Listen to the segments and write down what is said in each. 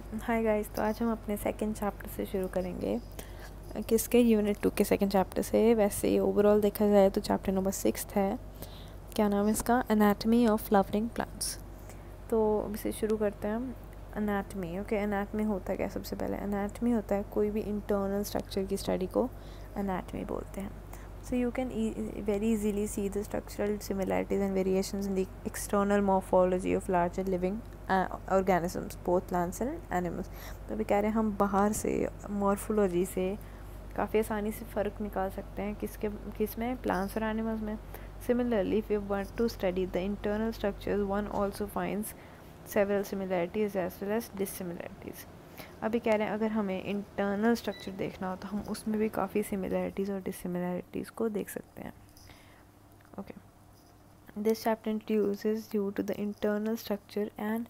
Hi guys, तो आज हम अपने सेकंड चैप्टर से शुरू करेंगे। किसके? यूनिट 2 के सेकंड चैप्टर से। वैसे ओवरऑल देखा जाए तो चैप्टर नंबर 6 है। क्या नाम है इसका? Anatomy of flowering plants. तो अब इसे शुरू करते हैं हम। Anatomy, okay. एनाटमी होता है क्या? सबसे पहले एनाटमी होता है कोई भी इंटरनल स्ट्रक्चर की स्टडी को एनाटमी बोलते हैं। So you can very easily see the structural similarities and variations in the external morphology of larger living organisms, both plants and animals. तो अभी कह रहे हैं हम बाहर से मॉर्फोलॉजी से काफ़ी आसानी से फ़र्क निकाल सकते हैं किस में? प्लांट्स और एनिमल्स में। Similarly, if you want to study the internal structures, one also finds several similarities as well as dissimilarities. अभी कह रहे हैं अगर हमें इंटरनल स्ट्रक्चर देखना हो तो हम उसमें भी काफ़ी सिमिलैरिटीज़ और डिसिमिलैरिटीज़ को देख सकते हैं। Okay, this chapter introduces you to the internal structure and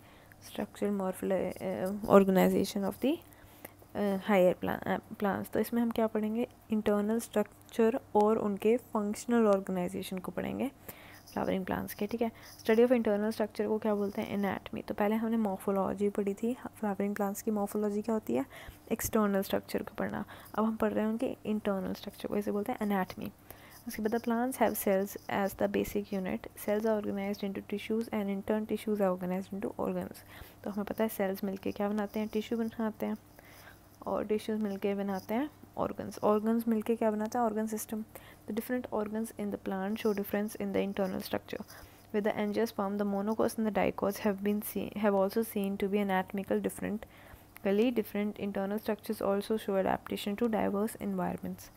structural organisation of the higher plants. तो इसमें हम क्या पढ़ेंगे? इंटरनल स्ट्रक्चर और उनके फंक्शनल ऑर्गेनाइजेशन को पढ़ेंगे फ्लावरिंग प्लांट्स के। ठीक है, स्टडी ऑफ इंटरनल स्ट्रक्चर को क्या बोलते हैं? एनाटमी। तो पहले हमने मॉर्फोलॉजी पढ़ी थी। फ्लावरिंग प्लांट्स की मॉर्फोलॉजी क्या होती है? एक्सटर्नल स्ट्रक्चर को पढ़ना। अब हम पढ़ रहे हैं उनके इंटरनल स्ट्रक्चर को, इसे बोलते हैं एनाटमी। उसके बाद plants have cells as the basic unit. Cells are organised into tissues and in turn tissues are organised into organs. तो हमें पता है सेल्स मिलके क्या बनाते हैं? टिश्यू बनाते हैं, और टिश्यूज मिलके बनाते हैं ऑर्गन्स। ऑर्गन्स मिलके क्या बनाता है? Organ system. The different organs in the plant show difference in the internal structure. With the angiosperm, the monocots and the dicots have also seen to be anatomically different internal structures also show adaptation to diverse environments.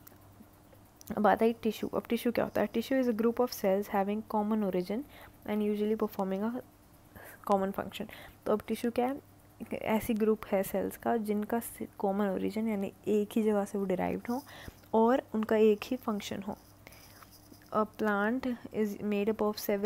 अब आता है tissue. अब tissue क्या होता है? Tissue is a group of cells having common origin and usually performing a common function. तो अब tissue क्या है? ऐसी ग्रुप है सेल्स का जिनका कॉमन ओरिजिन यानी एक ही जगह से वो डिराइव्ड हो और उनका एक ही फंक्शन हो। A plant is made up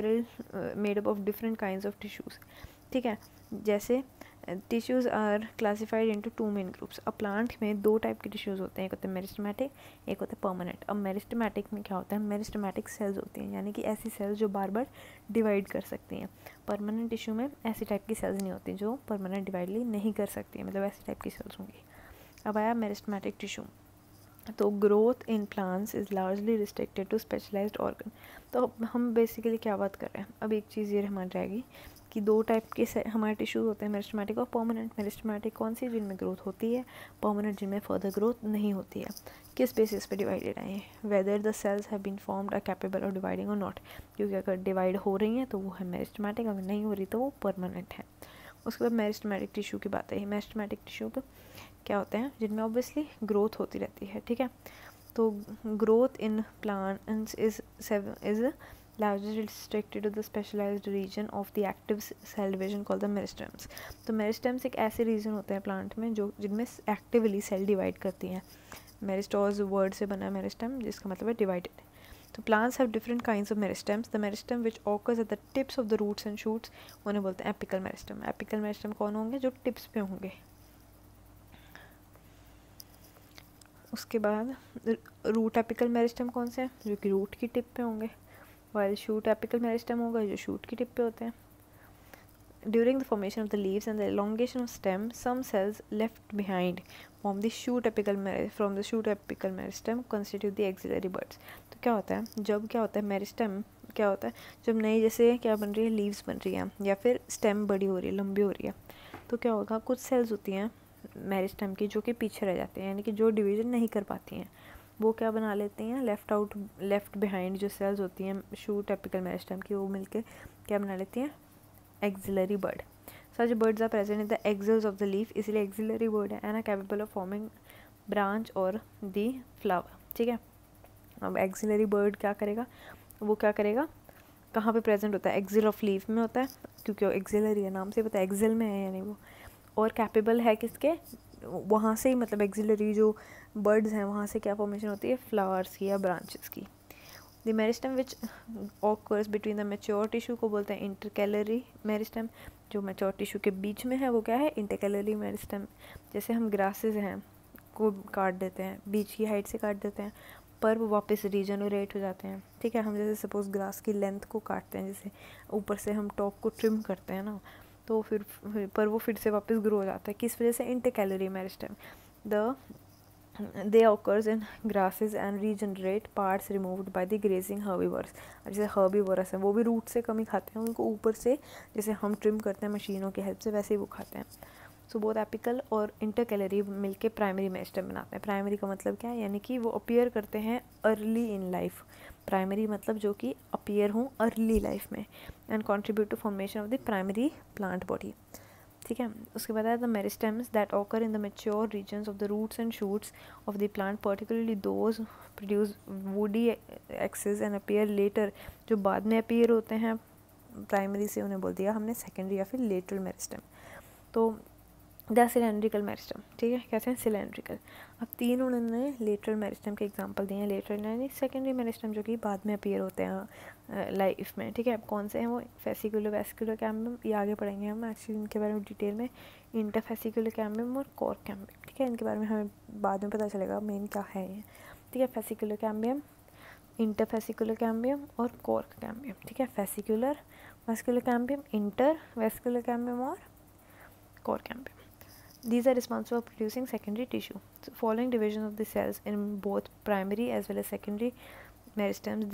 of different kinds of tissues. ठीक है, जैसे tissues are classified into 2 main groups. अब प्लांट में 2 टाइप के टिश्यूज़ होते हैं, एक होता है मेरिस्टेमेटिक, एक होता है परमानेंट। अब मेरिस्टेमेटिक में क्या होता है? मेरिस्टेमेटिक सेल्स होती हैं, यानी कि ऐसी सेल्स जो बार बार डिवाइड कर सकती हैं। परमानेंट टिश्यू में ऐसी टाइप की सेल्स नहीं होती जो परमानेंट डिवाइडली नहीं कर सकती हैं, मतलब ऐसी टाइप की सेल्स होंगी। अब आया मेरिस्टेमेटिक टिश्यू। तो growth in plants is largely restricted to specialised organ. तो हम बेसिकली क्या बात कर रहे हैं? अब एक चीज़ ये हमारी रहेगी कि 2 टाइप के हमारे टिश्यूज़ होते हैं, मेरिस्टेमेटिक और परमानेंट। मेरिस्टेमेटिक कौन सी? जिनमें ग्रोथ होती है, परमानेंट जिनमें फर्दर ग्रोथ नहीं होती है। किस बेसिस पे डिवाइडेड है? Whether the cells have been formed are capable of dividing और नॉट। क्योंकि अगर डिवाइड हो रही हैं तो वो है मेरिस्टेमेटिक, अगर नहीं हो रही तो वो परमानेंट है। उसके बाद मेरिस्टेमेटिक टिश्यू की बात है। मेरिस्टेमेटिक टिश्यू को क्या होते हैं? जिनमें ऑब्वियसली ग्रोथ होती रहती है। ठीक है, तो growth in plants is largely restricted to the specialized region of the active cell division called the meristems. तो मेरिस्टेम्स एक ऐसे रीजन होते हैं प्लांट में जो जिनमें एक्टिवली सेल डिवाइड करती हैं। मेरिस्टोज वर्ड से बना मेरिस्टेम, जिसका मतलब है डिवाइडेड। तो plants have different kinds of meristems. The meristem which occurs at the tips of the roots and shoots उन्हें बोलते हैं एपिकल मेरिस्टेम। एपिकल मेरिस्टेम कौन होंगे? जो टिप्स पे होंगे। उसके बाद रूट एपिकल मेरिस्टेम कौन से हैं? जो कि रूट की टिप पे होंगे। वाइल शूट एपिकल मेरिस्टेम होगा जो शूट की टिप पे होते हैं। During the formation of the leaves and the elongation of stem, some cells left behind from the shoot apical meristem constitute the axillary buds. तो क्या होता है? जब क्या होता है मेरिस्टेम क्या होता है? जब नई जैसे क्या बन रही है? लीव्स बन रही हैं या फिर स्टेम बड़ी हो रही है, लंबी हो रही है, तो क्या होगा? कुछ सेल्स होती हैं मेरिस्टेम की जो कि पीछे रह जाते हैं, यानी कि जो डिवीजन नहीं कर पाती हैं, वो क्या बना लेती हैं? लेफ्ट बिहाइंड जो सेल्स होती हैं शूट एपिकल मेरिस्टेम की, वो मिलके क्या बना लेती हैं? Axillary bud. Such buds are present in the axils of the leaf, इसलिए एक्सिलरी बर्ड है and are capable of forming branch और दी फ्लावर। ठीक है, अब एक्सिलरी बर्ड क्या करेगा? वो क्या करेगा? कहाँ पे प्रेजेंट होता है? एक्सिल ऑफ लीफ में होता है, क्योंकि वो एक्सिलरी है, नाम से पता है एक्सिल में है यानी वो। और कैपेबल है किसके? वहाँ से ही, मतलब एक्सिलरी जो बर्ड्स हैं वहाँ से क्या फॉर्मेशन होती है? फ्लावर्स की या ब्रांचेस की। The meristem which occurs between the mature tissue को बोलते हैं इंटरकैलरी मेरिस्टेम। जो मैच्योर टिश्यू के बीच में है वो क्या है? Intercalary meristem. जैसे हम ग्रासेस हैं को काट देते हैं, बीच की हाइट से काट देते हैं, पर वो वापस रीजनरेट हो जाते हैं। ठीक है, हम जैसे सपोज ग्रास की लेंथ को काटते हैं, जैसे ऊपर से हम टॉप को ट्रिम करते हैं ना, तो फिर पर वो फिर से वापस ग्रो हो जाता है। किस वजह से? Intercalary meristem. They occurs in grasses and regenerate parts removed by the grazing herbivores। जैसे herbivores हैं वो भी रूट से कम ही खाते हैं, उनको ऊपर से जैसे हम ट्रिम करते हैं मशीनों की हेल्प से वैसे ही वो खाते हैं। सो बोथ एपिकल और इंटरकैलरी मिलके प्राइमरी मेरिस्टेम बनाते हैं। प्राइमरी का मतलब क्या है? यानी कि वो अपीयर करते हैं अर्ली इन लाइफ। प्राइमरी मतलब जो कि अपीयर हों अर्ली लाइफ में, and contribute to formation of the primary plant body. ठीक है, उसके बाद है the meristems that occur in the mature regions of the roots and shoots of the plant, particularly those produce woody axes and appear later. जो बाद में appear होते हैं प्राइमरी से, उन्हें बोल दिया हमने सेकेंडरी या फिर लेटरल मेरिस्टेम। तो द सिलेंड्रिकल मेरिस्टेम, ठीक है, कहते हैं सिलेंड्रिकल। अब तीन उन्होंने लेटरल मेरिस्टेम के एग्जांपल दिए हैं। लेटरल यानी सेकेंडरी मेरिस्टेम जो कि बाद में अपीयर होते हैं लाइफ में। ठीक है, अब कौन से हैं वो? फेसिकुलर वेस्कुलर कैम्बियम, ये आगे पढ़ेंगे हम एक्चुअली इनके बारे में डिटेल में। इंटरफेसिकुलर कैम्बियम और कॉर्क कैम्बियम, ठीक है, इनके बारे में हमें बाद में पता चलेगा मेन क्या है ये। ठीक है, फेसिकुलर कैम्बियम, इंटरफेसिकुलर कैम्बियम और कॉर्क कैम्बियम। ठीक है, fascicular vascular cambium, inter vascular cambium और cork cambium. These are responsible for producing secondary tissue. So following division of the cells in both primary as well as secondary meristems,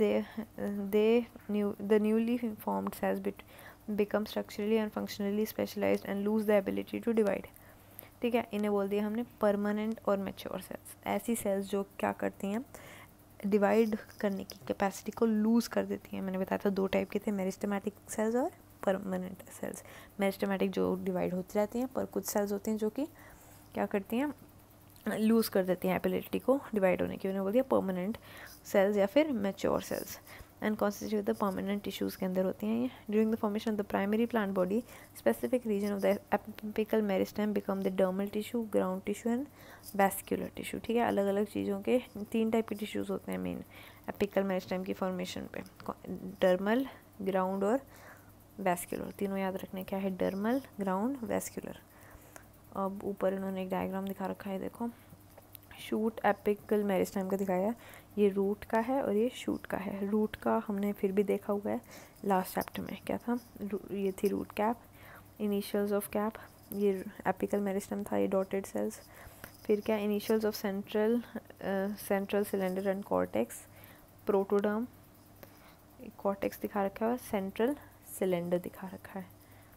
the newly formed cells become structurally and functionally specialized and lose the ability to divide. ठीक है, इन्हें बोल दिया हमने permanent और mature cells. ऐसी sales जो क्या करती हैं? डिवाइड करने की कैपेसिटी को लूज़ कर देती हैं। मैंने बताया था दो टाइप के थे, मेरिस्टेमेटिक सेल्स और परमानेंट सेल्स। मेरिस्टेमेटिक जो डिवाइड होती रहती हैं, पर कुछ सेल्स होती हैं जो कि क्या करती हैं? लूज़ कर देती हैं एबिलिटी को डिवाइड होने की, उन्हें बोल दिया परमानेंट सेल्स या फिर mature cells. And constitute the permanent tissues के अंदर होती हैं ये। During the formation of the primary plant body, specific region of the apical meristem become the dermal tissue, ground tissue and vascular tissue. ठीक है, अलग अलग चीज़ों के तीन टाइप के टिश्यूज़ होते हैं मेन एपिकल मेरिस्टेम की फॉर्मेशन पे, डर्मल, ग्राउंड और वैस्कुलर। तीनों याद रखने, क्या है? Dermal, ground, vascular. अब ऊपर इन्होंने एक डायग्राम दिखा रखा है, देखो शूट एपिकल मेरिस्टेम का दिखाया है। ये रूट का है और ये शूट का है। रूट का हमने फिर भी देखा हुआ है लास्ट चैप्टर में, क्या था? ये थी root cap, initials of cap, ये एपिकल मेरिस्टेम था, ये डॉटेड सेल्स। फिर क्या? Initials of central cylinder and cortex, protoderm, cortex दिखा रखा है, सेंट्रल सिलेंडर दिखा रखा है।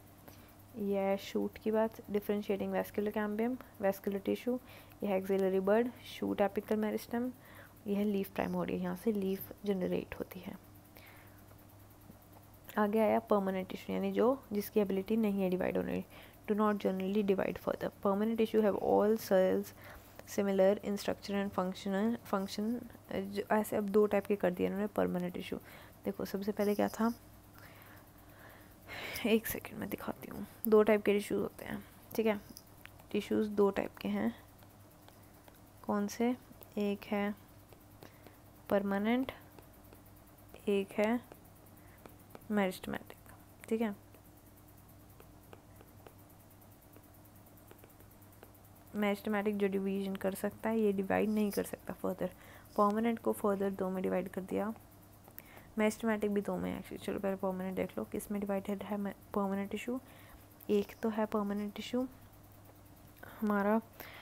यह शूट की बात, differentiating vascular cambium, vascular tissue, यह axillary bud, shoot apical meristem, यह लीफ प्राइमोरिया, यहाँ से लीफ जनरेट होती है। आगे आया परमानेंट टिश्यू, यानी जिसकी एबिलिटी नहीं है डिवाइड होने, do not generally divide further. Permanent tissue have all cells similar in structure and function. ऐसे अब दो टाइप के कर दिए इन्होंने परमानेंट टिश्यू। देखो सबसे पहले क्या था, एक सेकंड में दिखाती हूँ। दो टाइप के टिश्यूज़ होते हैं, ठीक है, टिश्यूज़ दो टाइप के हैं। कौन से? एक है परमानेंट, एक है मेरिस्टेमेटिक। ठीक है, मेरिस्टेमेटिक जो डिवीजन कर सकता है, ये डिवाइड नहीं कर सकता फर्दर। परमानेंट को फर्दर दो में डिवाइड कर दिया, मेरिस्टेमेटिक भी दो में एक्चुअली। चलो पहले परमानेंट देख लो, किस में डिवाइडेड है परमानेंट टिश्यू। एक तो है परमानेंट टिश्यू हमारा,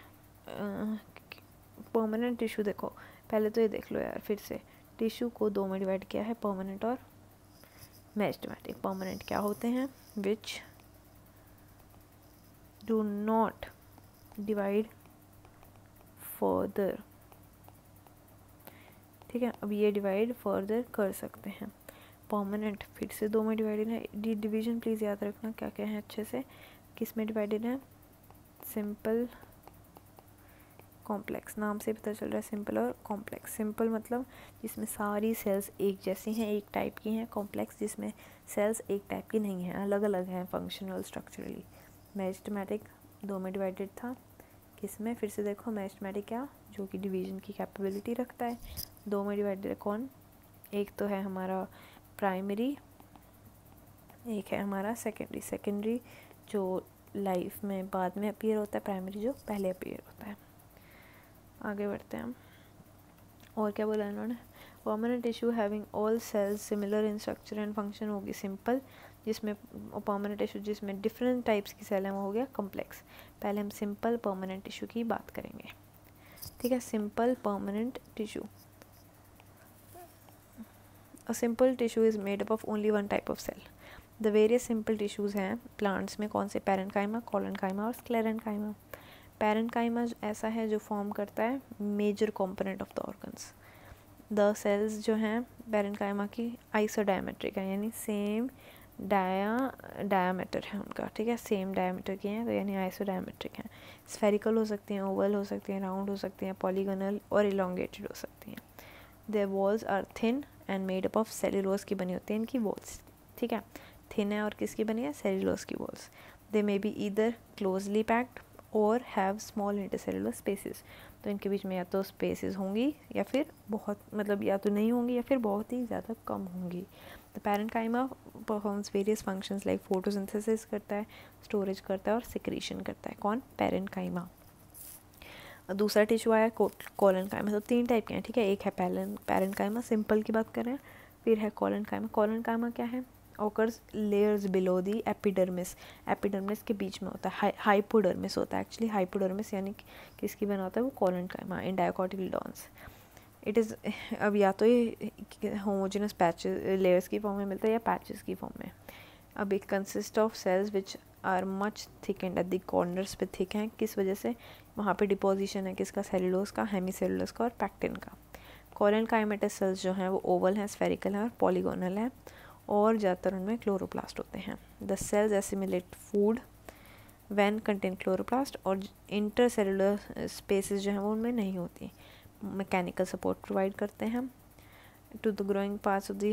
परमानेंट टिश्यू देखो पहले तो ये देख लो यार, फिर से टिश्यू को दो में डिवाइड किया है, परमानेंट और मेरिस्टेमेटिक। परमानेंट क्या होते हैं? Which do not divide further. ठीक है, अब ये डिवाइड फर्दर कर सकते हैं। परमानेंट फिर से दो में डिवाइडेड है। डिवीजन प्लीज़ याद रखना क्या क्या है अच्छे से। किस में डिवाइडेड है? सिंपल, कॉम्प्लेक्स, नाम से पता चल रहा है सिंपल और कॉम्प्लेक्स। सिंपल मतलब जिसमें सारी सेल्स एक जैसी हैं, एक टाइप की हैं। कॉम्प्लेक्स जिसमें सेल्स एक टाइप की नहीं हैं, अलग अलग हैं फंक्शनल स्ट्रक्चरली। मेरिस्टेमेटिक दो में डिवाइडेड था, किसमें? फिर से देखो मेरिस्टेमेटिक क्या, जो कि डिवीजन की कैपेबिलिटी रखता है। दो में डिवाइडेड है कौन? एक तो है हमारा प्राइमरी, एक है हमारा सेकेंडरी। सेकेंडरी जो लाइफ में बाद में अपीयर होता है, प्राइमरी जो पहले अपीयर होता है। आगे बढ़ते हैं हम, और क्या बोला इन्होंने? Permanent tissue having all cells similar in structure and function होगी सिंपल, जिसमें परमानेंट टिश्यू जिसमें डिफरेंट टाइप्स की सेल हैं वो हो गया कॉम्प्लेक्स। पहले हम सिंपल परमानेंट टिश्यू की बात करेंगे, ठीक है। Simple permanent tissue, a simple tissue is made up of only one type of cell. The various simple tissues हैं प्लांट्स में कौन से, पैरेन्काइमा, कोलेनकाइमा और स्क्लेरेन्काइमा। पैरेन्काइमा ऐसा है जो फॉर्म करता है major component of the organs. The cells जो हैं पैरेन्काइमा की आइसोडायमेट्रिक है, यानी सेम डायामीटर है उनका, ठीक है, सेम डायामीटर के हैं तो यानी आइसोडायमेट्रिक हैं। स्फेरिकल हो सकती हैं, ओवल हो सकती हैं, राउंड हो सकती हैं, पॉलीगोनल और इलोंगेटेड हो सकती हैं। Their walls are thin and made up of cellulose की बनी होती हैं इनकी वॉल्स, ठीक है। थिन है और किसकी बनी है, सेल्यूलोज की walls. They may be either closely packed और हैव स्मॉल इंटरसेलुलर स्पेसेस। तो इनके बीच में या तो स्पेसेस होंगी या फिर बहुत, मतलब या तो नहीं होंगी या फिर बहुत ही ज़्यादा कम होंगी। The parenchyma performs various functions like photosynthesis करता है, स्टोरेज करता है और सिक्रीशन करता है। कौन, पैरेन्काइमा। दूसरा टिश्यू आया कोलेनकाइमा। तो 3 टाइप के हैं, ठीक है। एक है पैरेन्काइमा, सिंपल की बात कर रहे हैं, फिर है कोलेनकाइमा। कोलेनकाइमा क्या है, occurs layers below the epidermis, epidermis के बीच में होता है, हाइपोडर्मिस होता है एक्चुअली, हाइपोडर्मिस यानी किसकी बना होता है वो collenchyma in dicotyledons. It is, अब या तो ये होमोजेनस पैचेस लेयर्स की फॉर्म में मिलता है या पैचेस की फॉर्म में। अब it consist of cells which are much thick and at the corners पे थिक हैं, किस वजह से, वहाँ पे डिपोजिशन है किसका, सेलुलोज का, हेमीसेलुलोज का और पैक्टिन का। कोलेनकाइमेटस सेल्स जो हैं वो ओवल हैं, स्फेरिकल हैं और पॉलीगोनल हैं और ज़्यादातर उनमें क्लोरोप्लास्ट होते हैं। The cells assimilate food when contain chloroplast और इंटरसेलुलर स्पेसेस जो हैं वो उनमें नहीं होती। मैकेनिकल सपोर्ट प्रोवाइड करते हैं to the growing parts of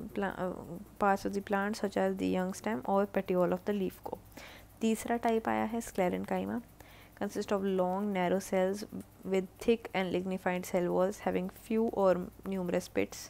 the plant such as the young stem और petiole of the leaf को। तीसरा टाइप आया है sclerenchyma, consist of long narrow cells with thick and lignified cell walls having few or numerous pits।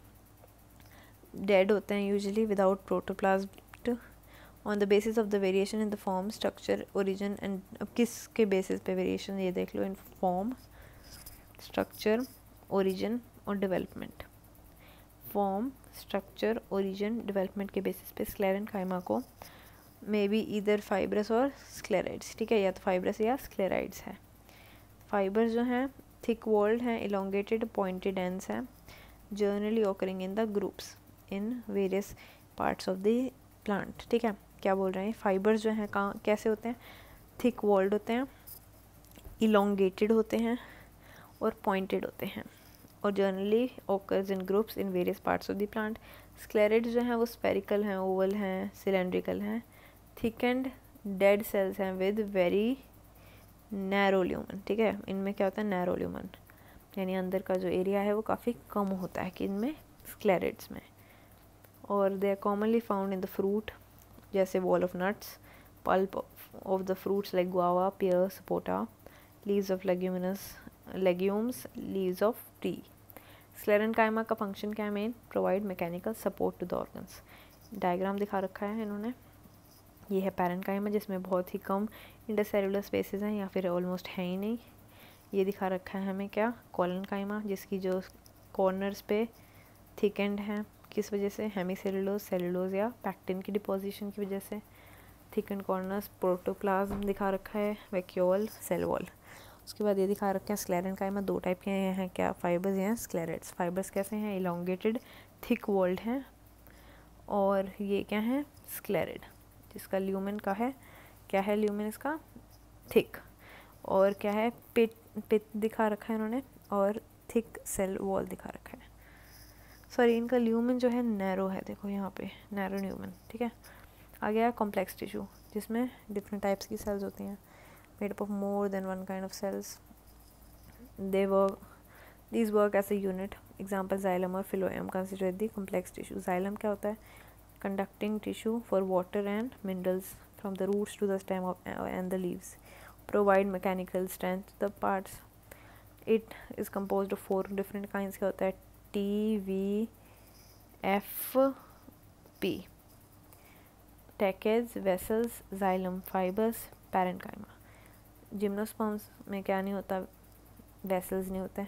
dead होते हैं usually without protoplasm on the basis of the variation in the form, structure, origin and अब किसके basis पे variation ये देख लो, in form, structure, origin और development। Form, structure, origin, development के बेसिस पे स्क्लेरेन्काइमा को मे बी ईदर फाइब्रस और स्क्लेराइड्स, ठीक है, या तो फाइब्रस या स्क्लेराइड्स है। फाइबर्स जो हैं थिक वॉल्ड हैं, इलोंगेटेड पॉइंटेड एंड्स हैं, generally occurring in the groups in various parts of the plant, ठीक है। क्या बोल रहे हैं, फाइबर्स जो हैं कहाँ कैसे होते हैं, थिक वॉल्ड होते हैं, इलोंगेटेड होते हैं और पॉइंटेड होते हैं और generally occurs in groups in various parts of the plant. Sclereids जो हैं वो स्फेरिकल हैं, ओवल हैं, सिलेंड्रिकल हैं, थिक एंड डेड सेल्स हैं विद वेरी नैरो ल्यूमन, ठीक है। इनमें क्या होता है, नैरो ल्यूमन, यानी अंदर का जो एरिया है वो काफ़ी कम होता है कि इनमें स्क्लेराइड्स में। और they are commonly found in the fruit, जैसे wall of nuts, pulp of the fruits like guava, pear, sapota, leaves of legumes, leaves of tree. Sclerenchyma का फंक्शन क्या है, main, provide mechanical support to the organs. Diagram दिखा रखा है इन्होंने, ये है पैरेन्काइमा जिसमें बहुत ही कम इंटरसेलुलर स्पेसेस हैं या फिर ऑलमोस्ट है ही नहीं। ये दिखा रखा है हमें क्या, कोलेनकाइमा, जिसकी जो कॉर्नर्स पे थिक एंड है, किस वजह से, हेमीसेलुलोज, सेलुलोज या पैक्टिन की डिपोजिशन की वजह से। थिक एंड कॉर्नर्स, प्रोटोप्लाज्म दिखा रखा है, वैक्यूल, सेल वॉल। उसके बाद ये दिखा रखे हैं स्क्लेरेन्काइमा 2 टाइप के हैं क्या, फाइबर्स हैं, स्क्लेराइड्स। फाइबर्स कैसे हैं, इलोंगेटेड थिक वॉल्ड हैं और ये क्या है, स्क्लेराइड, जिसका ल्यूमेन का है, क्या है ल्यूमेन इसका, थिक, और क्या है, पिट दिखा रखा है इन्होंने और थिक सेल वॉल दिखा रखा है। सॉरी, इनका ल्यूमेन जो है नैरो है, देखो यहाँ पे नैरो ल्यूमेन, ठीक है। आ गया कॉम्प्लेक्स टिश्यू जिसमें डिफरेंट टाइप्स की सेल्स होती हैं, made up of more than one kind of cells. These work as a unit. Example, xylem और phloem constitute the complex tissue. Xylem क्या होता है, conducting tissue for water and minerals from the roots to the stem and the leaves. Provide mechanical strength to the parts. It is composed of 4 different kinds. क्या होता है, T, V, F, P. Tracheids, vessels, xylem, fibers, parenchyma. Gymnosperms में क्या नहीं होता, vessels नहीं होते।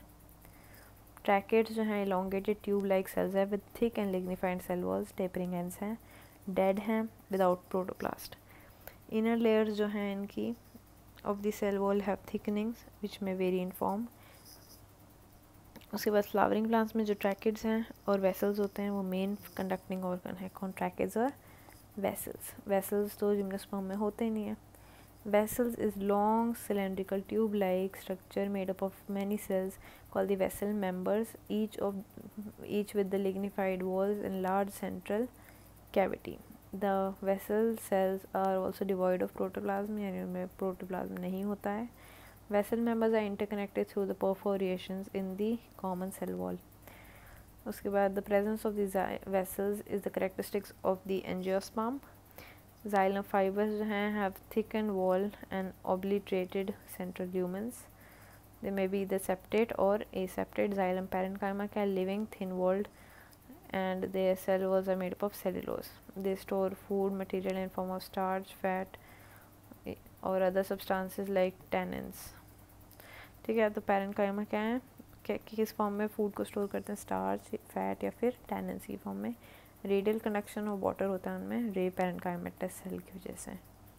Tracheids जो हैं इलोंगेटेड ट्यूब लाइक सेल्स है with thick and lignified cell walls, tapering ends हैं। डेड हैं विदाउट प्रोटोप्लास्ट। इनर लेयर्स जो हैं इनकी of the cell wall have thickenings which में वेरी इन फॉर्म। उसके बाद फ्लावरिंग प्लांट्स में जो ट्रैकिड्स हैं और वेसल्स होते हैं वो मेन कंडक्टिंग ऑर्गन है। कौन? ट्रैकिड्स और वेसल्स। वेसल्स तो जिम्नोस्पर्म में होते ही नहीं है। Vessels is long cylindrical tube-like structure made up of many cells called the vessel members, each with the lignified walls and large central cavity. The vessel cells are also devoid of protoplasm, यानी उनमें protoplasm नहीं होता है. Vessel members are interconnected through the perforations in the common cell wall. उसके बाद the presence of these vessels is the characteristics of the angiosperm. Xylem fibers जो हैं have thickened wall and obliterated central lumens. They may be the septate or aseptate. Xylem parenchyma are living, thin-walled, and their cell walls are made up of cellulose. They store food material in form of starch, fat, or other substances like tannins. ठीक है, तो parenchyma क्या है, किस form में food को store करते हैं? स्टार्च, फैट या फिर टैनिन्स की फॉर्म में. रेडियल कंडक्शन ऑफ वाटर होता है उनमें रे पैरेनकाइमेटस सेल की वजह से.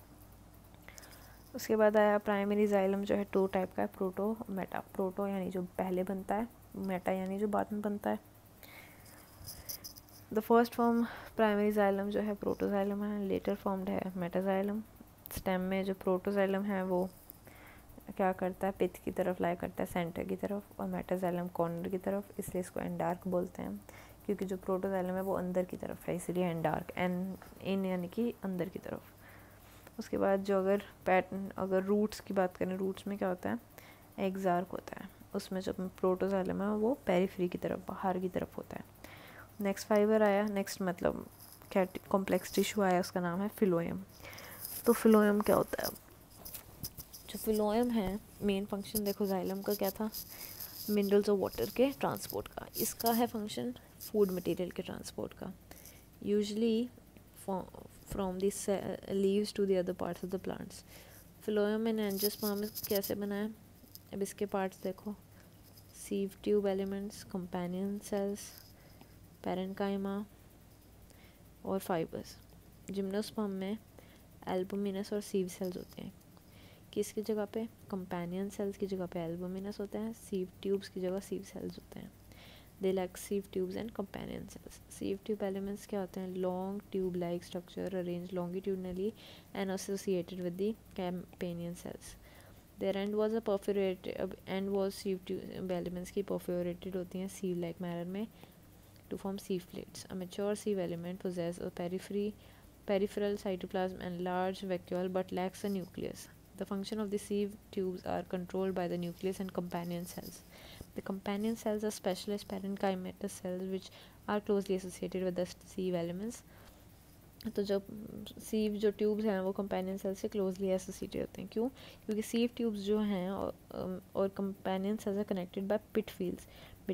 उसके बाद आया प्राइमरी जाइलम जो है 2 टाइप का है, प्रोटो मेटा. प्रोटो यानी जो पहले बनता है, मेटा यानी जो बाद में बनता है. The first form primary xylem जो है प्रोटोजाइलम है, लेटर फॉर्म्ड है मेटाजाइलम. स्टेम में जो प्रोटोजाइलम है वो क्या करता है, पिथ की तरफ लाई करता है, सेंटर की तरफ, और मेटाजाइलम कॉर्नर की तरफ, इसलिए इसको एंडार्क बोलते हैं, क्योंकि जो प्रोटोजाइलम है वो अंदर की तरफ है, इसलिए एंडार्क. इन यानी कि अंदर की तरफ. उसके बाद जो अगर रूट्स की बात करें, रूट्स में क्या होता है, एक्सार्क होता है. उसमें जो प्रोटोजाइलम है वो पेरिफेरी की तरफ, बाहर की तरफ होता है. नेक्स्ट फाइबर आया, नेक्स्ट मतलब क्या कॉम्प्लेक्स टिश्यू आया, उसका नाम है फिलोएम. तो फिलोएम क्या होता है? जो फिलोएम है, मेन फंक्शन देखो जाइलम का क्या था, मिनरल्स और वाटर के ट्रांसपोर्ट का. इसका है फंक्शन फूड मटेरियल के ट्रांसपोर्ट का, usually from the leaves to the other parts of the plants. Phloem and angiosperm कैसे बना है, अब इसके पार्ट्स देखो, sieve tube elements, companion cells, parenchyma और फाइबर्स. जिम्नोस्पर्म में एल्बुमिनस और सीव सेल्स होते हैं. किसकी जगह पे? कंपेनियन सेल्स की जगह पे एल्बुमिनस होते हैं, सीव ट्यूब्स की जगह सीव सेल्स होते हैं. They like sieve tubes and companion cells. Sieve tube elements क्या होते हैं? Long tube like structure arrange longitudinally and associated with the companion cells. Their end was a perforated, end was sieve tube elements की perforated होती हैं sieve like manner में to form sieve plates. A mature sieve element possesses a peripheral cytoplasm and large vacuole but lacks a nucleus. The function of the sieve tubes are controlled by the nucleus and companion cells. The companion cells are specialized parenchymatous cells which are closely associated with the sieve elements. तो जब सीव जो tubes हैं वो companion cell से closely associated होते हैं. क्यों? क्योंकि सीव ट्यूब्स जो हैं और companion cells are connected by pit fields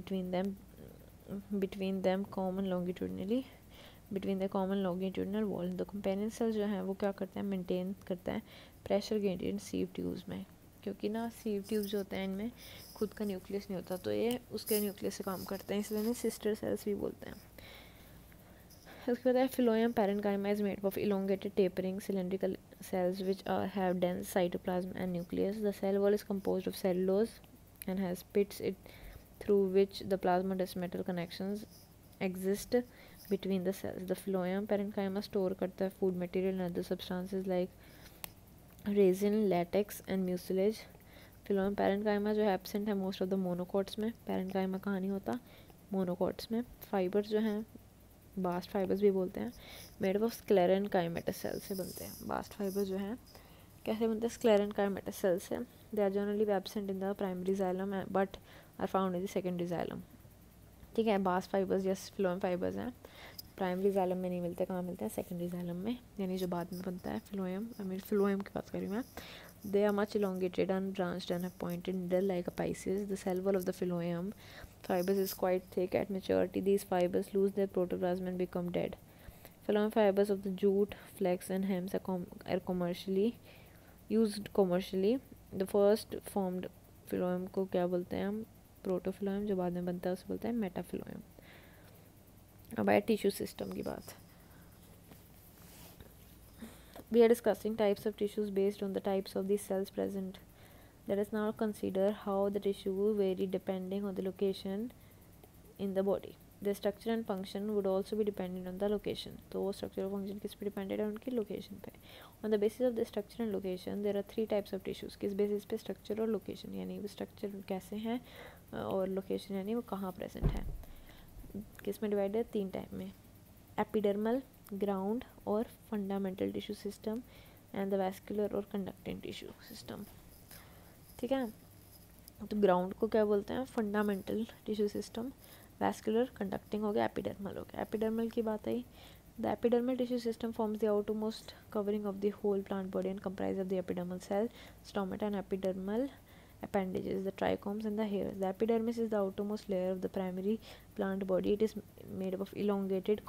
between them common longitudinal wall. The companion cells जो हैं वो क्या करते हैं, मेंटेन करते हैं प्रेशर ग्रेडिएंट सीव ट्यूब्स में, क्योंकि ना सीव ट्यूब्स जो होते हैं इनमें खुद का न्यूक्लियस नहीं होता, तो ये उसके न्यूक्लियस से काम करते हैं, इसलिए इन्हें सिस्टर सेल्स भी बोलते हैं. उसके बाद phloem parenchyma is made of elongated tapering cylindrical cells which have dense cytoplasm and nucleus. The cell wall is composed of cellulose and has pits through which the plasmodest metal connections exist between the cells. The phloem parenchyma store करता है food material and other substances like resin, latex and mucilage. phloem parenchyma जो है absent है most of the monocots में. parenchyma कहाँ नहीं होता? monocots में. fibers जो हैं bast fibers भी बोलते हैं, made of sclerenchymatous cells से बनते हैं. bast fibers जो हैं कैसे बनते हैं? sclerenchymatous cells से. they are generally absent in the primary xylem but are found in the secondary xylem. ठीक है, बास्ट फाइबर्स या फिलोएम फाइबर्स हैं, प्राइमरी जाइलम में नहीं मिलते, कहाँ मिलते हैं? सेकेंडरी जाइलम में, यानी जो बाद में बनता है फिलोएम. फिलोएम की बात करी मैं. They are much elongated and branched and have pointed needle like a pisces. The cell wall of the phloem fibers is quite thick. At maturity these fibers lose their protoplasm and become dead. Phloem fibers of the jute, flax and hemp are commercially used. The first formed phloem को क्या बोलते हैं हम? प्रोटोफिलोएम. जो बाद में बनता है उसे बोलते हैं मेटाफिलोएम. अब आया टिश्यू सिस्टम की बात. We are discussing types of tissues based on the types of the cells present. Let us now consider how the tissue vary depending on the location in the body. The structure and function would also be dependent on the location. तो वो structure और function किस पे dependent है? उनकी location पे. On the basis of the structure and location, there are three types of tissues. किस basis पे? structure और location, यानी वो structure कैसे हैं और location यानी वो कहाँ present है. किस में divide है? तीन type में. Epidermal, ground और fundamental tissue system and the vascular और conducting tissue system. ठीक है. तो ग्राउंड को क्या बोलते हैं? Fundamental tissue system. Vascular conducting हो गया, एपिडर्मल हो गया. एपिडर्मल की बात आई. The epidermal tissue system forms the outermost covering of the whole plant body and comprise of the epidermal cell, stomata and epidermal appendages, the trichomes and the hairs. The epidermis is the outermost layer of the primary plant body. It is made up of elongated,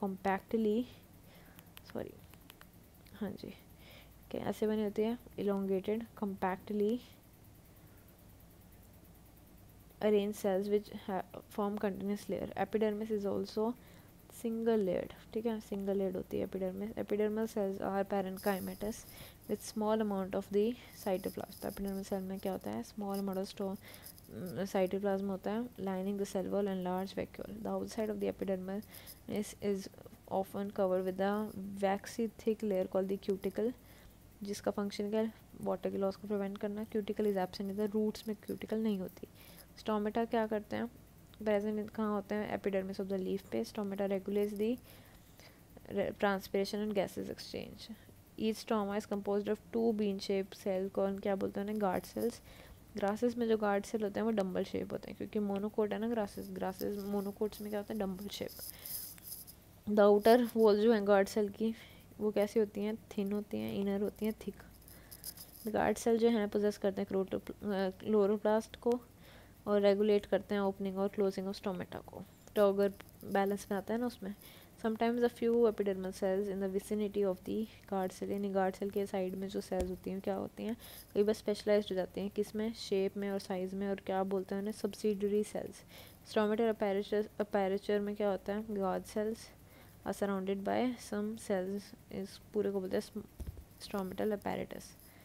हाँ जी, ऐसे बने होते हैं, elongated, compactly arranged cells which form continuous layer. Epidermis is also single layered. ठीक है, single layered होती है epidermis. Epidermal cells are parenchymatous with small amount of the cytoplasm. तो epidermal cell में क्या होता है? Small amount of cytoplasm होता है, lining the cell wall and large vacuole. The outside of the epidermis is often covered with a waxy thick layer called the cuticle, जिसका फंक्शन क्या है? वाटर के लॉस को प्रिवेंट करना. Cuticle is absent in the roots में cuticle नहीं होती. स्टोमेटा क्या करते हैं? प्रेजेंट कहाँ होते हैं? एपिडर्मिस ऑफ द लीफ पे. Stomata regulates the transpiration and gases exchange. Each stoma is composed of two bean shape cell को क्या बोलते हैं? Guard cells. ग्रासेस में जो गार्ड सेल होते हैं वो डम्बल शेप होते हैं, क्योंकि मोनोकोट है ना ग्रासेस मोनोकोट्स में क्या होता है? Dumbbell shape. The outer wall जो है गार्ड सेल की वो कैसी होती हैं? थिन होती हैं. इनर होती हैं थिक. गार्ड सेल जो है पोजेस करते हैं क्लोरोप्लास्ट को और रेगुलेट करते हैं ओपनिंग और क्लोजिंग ऑफ स्टोमेटा को. तो अगर बैलेंस में आता है ना उसमें. Sometimes a few epidermal cells in the vicinity of the guard cell, यानी गार्ड सेल के साइड में जो सेल्स होती हैं क्या होती हैं? कई बार स्पेशलाइज्ड हो जाती हैं. किस में? शेप में और साइज में. और क्या बोलते हैं उन्हें? Subsidiary cells. स्टोमेटा अपैरेचर में क्या होता है? Guard cells are surrounded by some cells. इस पूरे को बोलते हैं स्टोमेटल apparatus.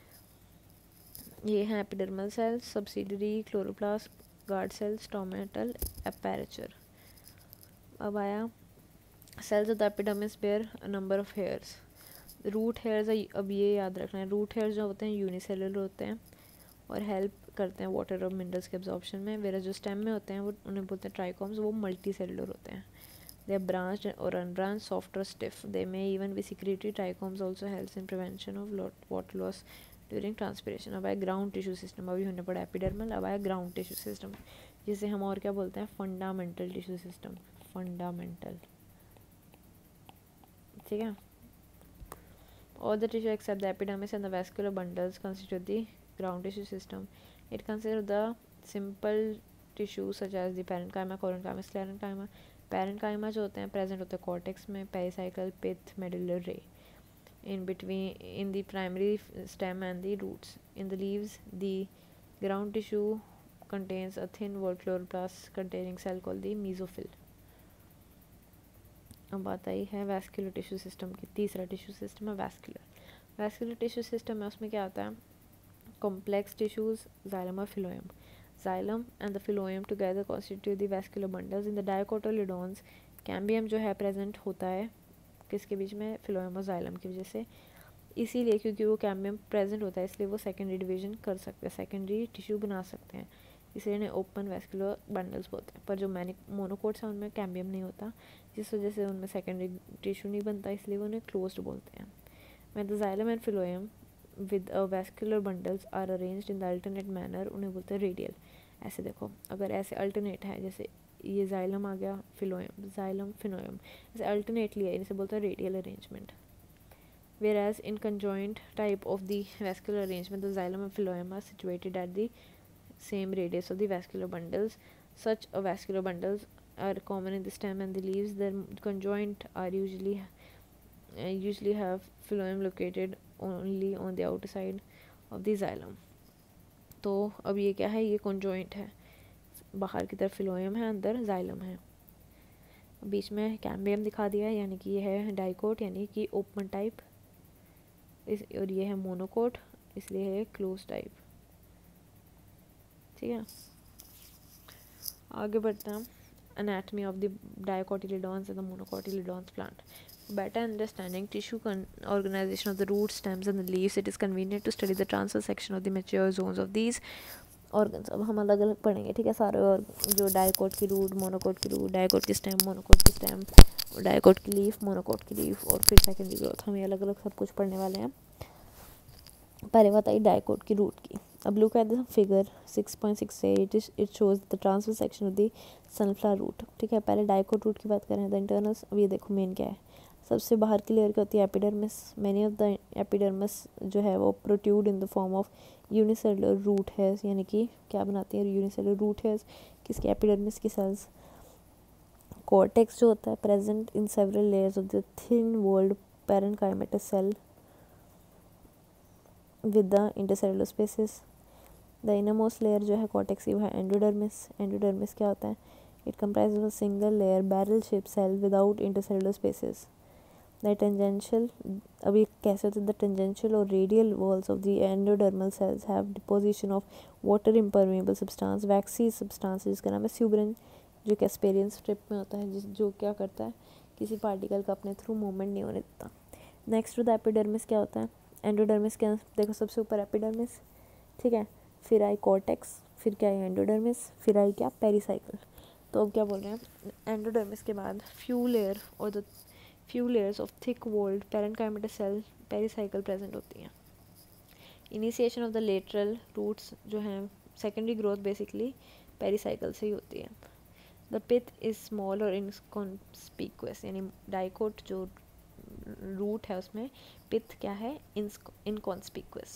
ये हैं epidermal cells, subsidiary, chloroplast, guard cell, stomatal apparature. अब आया cells of the epidermis bear a number of hairs. Root hairs. अब ये याद रखना है, रूट हेयर्स जो होते हैं यूनिसेलुलर होते हैं और हेल्प करते हैं वाटर और मिनरल्स के एब्जॉर्प्शन में. वेरा जो स्टेम में होते हैं वो उन्हें बोलते हैं ट्राइकोम्स, वो मल्टी सेलुलर होते हैं. They are branched or unbranched, soft or stiff. They may even be secretory. Trichomes also helps in prevention of water loss during transpiration. अब आया ग्राउंड टिश्यू सिस्टम. अभी हमने पढ़ा एपिडर्मल, अब आया ग्राउंड टिश्यू सिस्टम, जिसे हम और क्या बोलते हैं? Fundamental tissue system. फंडामेंटल. ठीक है. All the tissue except the epidermis and the vascular bundles constitute the ground tissue system. It consists of the simple tissues such as the parenchyma, collenchyma, sclerenchyma. Parenchyma जो होते हैं present होते हैं cortex में, pericycle, pith, medullary ray. In between in the primary stem and the roots. In the leaves the ground tissue contains a thin wall chloroplast containing cell called the mesophyll. अब बात आई है vascular tissue system की. तीसरा tissue system है vascular. Vascular tissue system है, उसमें क्या आता है? कॉम्प्लेक्स टिश्यूज, जाइलम और phloem. Xylem and the phloem together constitute the vascular bundles. In the dicotyledons, cambium जो है प्रेजेंट होता है किसके बीच में? phloem और xylem की वजह से. इसीलिए क्योंकि वो कैम्बियम प्रेजेंट होता है इसलिए वो सेकेंडरी डिवीजन कर सकते हैं, सेकेंडरी टिश्यू बना सकते हैं, इसलिए इन्हें ओपन वैस्कुलर बंडल्स बोलते हैं. पर जो मोनोकोट्स हैं उनमें कैम्बियम नहीं होता, जिस वजह से उनमें सेकेंडरी टिश्यू नहीं बनता, इसलिए वो उन्हें क्लोज्ड बोलते हैं. When the xylem and phloem with a vascular bundles are arranged in the alternate manner, उन्हें बोलते हैं रेडियल. ऐसे देखो, अगर ऐसे अल्टरनेट है, जैसे ये जाइलम आ गया, फिलोएम, जाइलम, फिनोएम, ऐसे अल्टरनेटली है, इसे बोलते हैं radial arrangement. Whereas in conjoint type of the vascular arrangement, the xylem and phloem are situated at the same radius of the vascular bundles. Such a vascular bundles are common in the stem and the leaves. The conjoint are usually have phloem located only on the outer side of the xylem. तो अब ये क्या है? ये conjoint है, बाहर की तरफ phloem है, अंदर xylem है. बीच में कैम्बियम दिखा दिया है, यानी कि ये है डाइकोट, यानी कि ओपन टाइप. और ये है मोनोकोट, इसलिए है क्लोज टाइप। ठीक है, आगे बढ़ते हैं। Anatomy of the dicotyledons and the monocotyledons plant. For better understanding tissue organization of the roots, stems and the leaves, it is convenient to study the transverse section of the mature zones of these organs. अब हम अलग अलग पढ़ेंगे, ठीक है, सारे, और जो डाइकोट की रूट, मोनोकोट की रूट, डाइकोट की स्टेम, मोनोकोट की स्टेम, डाइकोट की लीफ, मोनोकोट की लीफ, और फिर सेकेंडरी ग्रोथ, हम ये अलग अलग सब कुछ पढ़ने वाले हैं। पहले बताइए डाइकोट की रूट की। अब look at the figure 6.68, it shows the transverse section of the sunflower root. ठीक है, पहले डाइकोट रूट की बात करें, द इंटरनल्स। अब ये देखो मेन क्या है, सबसे बाहर की लेयर क्या होती है, epidermis. Many of the epidermis जो है वो protrude in the form of unicellular root hairs, यानी कि क्या बनाती है, यूनिसेलुलर रूट हेयर्स, किसकी, एपिडर्मिस की सेल्स। कॉर्टेक्स जो होता है present in several layers of the thin walled parenchymatous cell with the intercellular spaces. The innermost layer जो है कॉर्टेक्स की वो है एंडोडर्मिस। एंडोडर्मिस क्या होता है, it comprises of a single layer barrel shaped cell without intercellular spaces. The tangential, अभी कैसे होता है, the tangential और radial walls of the endodermal cells have deposition of water impermeable substance, waxy substance जिसका नाम है suberin, जो कि एस्पेरियन स्ट्रिप में होता है, जो क्या करता है, किसी पार्टिकल का अपने थ्रू मूवमेंट नहीं होने देता। नेक्स्ट टू द एपिडर्मिस क्या होता है, एंडोडर्मिस के देखो सबसे ऊपर एपिडर्मिस, ठीक है, फिर आई कॉर्टेक्स, फिर क्या है एंडोडर्मिस, फिर आई क्या पेरिसाइकल। तो अब क्या बोल रहे हैं, एंडोडर्मिस के बाद फ्यू लेयर और the few layers of thick walled parenchymatous cell pericycle present होती हैं। Initiation of the lateral roots जो हैं, सेकेंडरी ग्रोथ बेसिकली पेरिसाइकल से ही होती है। द पिथ इज स्मॉल और इनकॉन्स्पिक्यूअस, यानी डाइकोट जो रूट है उसमें पिथ क्या है, इनकॉन्स्पिक्यूअस,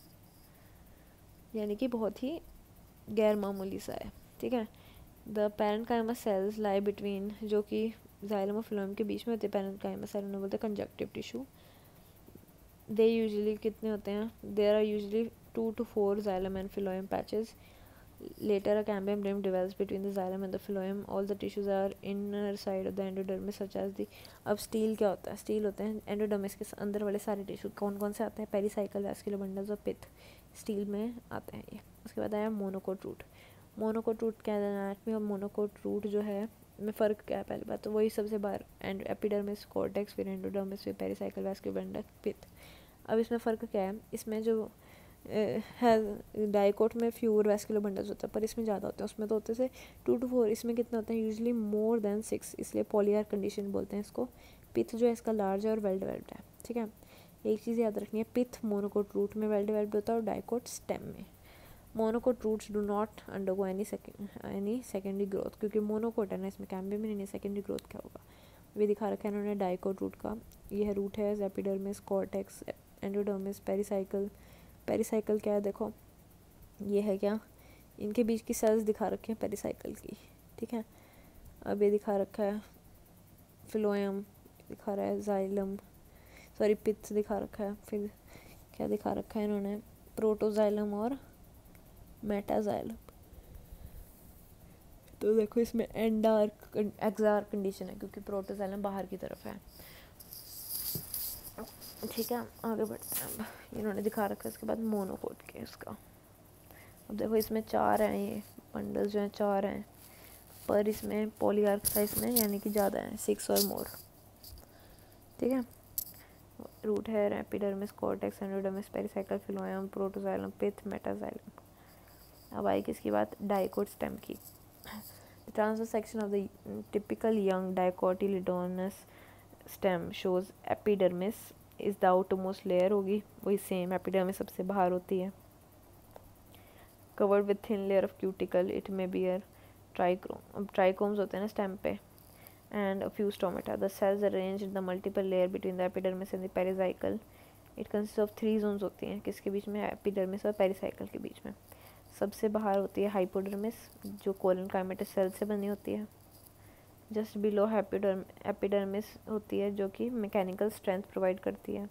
यानी कि बहुत ही गैर मामूली सा है। ठीक है, the parenchyma cells lie between, जो कि जाइलम और फ्लोएम के बीच में होते हैं, पैरेन्काइमा सेल उन्हें बोलते हैं कंजक्टिव टिश्यू। दे यूजुअली कितने होते हैं, there are usually 2 to 4 xylem and phloem patches. Later, a cambium rim develops between the xylem and the phloem. All the tissues are inner side of the endodermis, such as the. अब stele क्या होता है, steel होते हैं endodermis के अंदर वाले सारे टिश्यू। कौन कौन से आते हैं, पेरिसाइकल, वैस्कुलर बंडल्स और पिथ, स्टील में आते हैं ये। उसके बाद आया मोनोकोट रूट। मोनोकोट रूट क्या है, एनाटमी और मोनोकोट रूट जो है में फ़र्क क्या है, पहली बात तो वही सबसे बाहर एंड एपिडर्मिस, कॉर्टेक्स, फिर एंडोडर्मिस, फिर पेरिसाइकल, वैस्कुलर बंडल, पिथ। अब इसमें फ़र्क क्या है, इसमें जो है डाइकोट में फ्यूर वैस्कुलर बंडल्स होता है, पर इसमें ज़्यादा होते हैं, उसमें तो होते से 2 to 4, इसमें कितने होते हैं, यूजुअली मोर देन 6, इसलिए पॉलीआर कंडीशन बोलते हैं इसको। पिथ जो है इसका लार्ज है और वेल डेवलप्ड है। ठीक है, एक चीज़ याद रखनी है, पिथ मोनोकोट रूट में वेल डेवलप्ड होता है और डाइकोट स्टेम में। Monocot roots do not undergo any secondary growth, क्योंकि मोनोकोट है ना, इसमें कैम्बियम में नहीं, सेकेंडरी ग्रोथ क्या होगा, वे दिखा रखा है इन्होंने डाइकोट रूट का। यह रूट है epidermis, cortex, endodermis, pericycle. Pericycle क्या है, देखो ये है क्या, इनके बीच की सेल्स दिखा रखी हैं पेरिसाइकल की। ठीक है, अब ये दिखा रखा है फ्लोएम, दिखा रहा है जाइलम, सॉरी पिथ दिखा रखा है, फिर क्या दिखा रखा है इन्होंने, प्रोटोजाइलम और मेटाजाइलम। तो देखो इसमें एंडार्क एक्सार कंडीशन है, क्योंकि प्रोटोजाइलम बाहर की तरफ है। ठीक है, आगे बढ़ते हैं। अब इन्होंने दिखा रखा है इसके बाद मोनोकोट के इसका। अब देखो इसमें 4 हैं, ये बंडल्स जो हैं 4 हैं, पर इसमें पॉलीआर्क साइज में यानी कि ज़्यादा है, 6 और मोर। ठीक है, रूट है epidermis, cortex, endodermis, pericycle, phloem, protoxylem, pith, metaxylem. अब आई किसकी बात, डाइकोट स्टेम की। The transverse section of the typical young dicotyledonous stem shows epidermis is the outermost layer, होगी वही सेम, एपिडर्मिस सबसे बाहर होती है, covered with thin layer of cuticle, it may bear trichome. अब ट्राइकोम्स होते हैं ना स्टेम पे, and a few stomata. The cells arrange in the multiple layer between the epidermis and the pericycle. It consist of 3 zones होती हैं, किसके बीच में, epidermis और पेरिसाइकल के बीच में। सबसे बाहर होती है हाइपोडर्मिस, जो कोलेनकाइमेटस सेल से बनी होती है। जस्ट बिलो एपिडर्मिस होती है, जो कि मैकेनिकल स्ट्रेंथ प्रोवाइड करती है।